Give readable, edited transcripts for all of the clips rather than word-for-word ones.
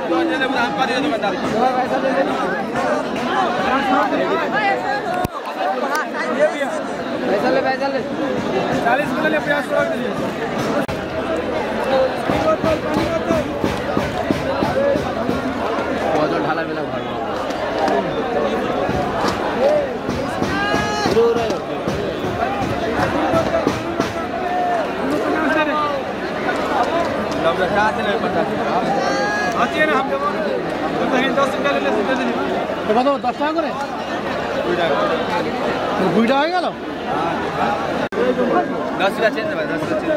पैसा ले 40 किलो ले 50 रख दीजिए। बहुत ढाला मिला घर কত 10 টাকা করে 2 টাকা হয়ে গেল 10 টাকা চেঞ্জ ভাই 10 টাকা চেঞ্জ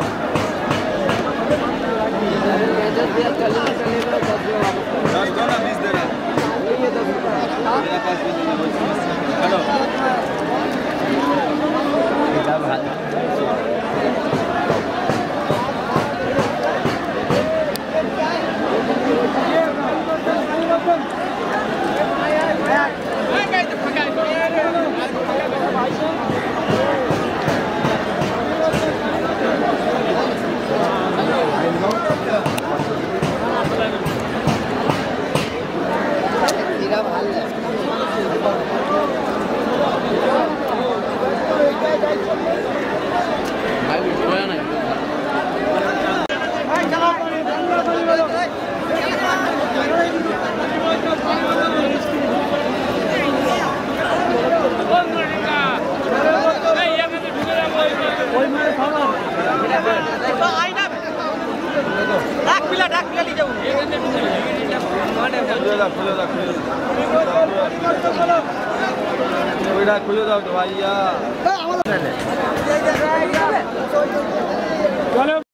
खुले जाओ तो भैया।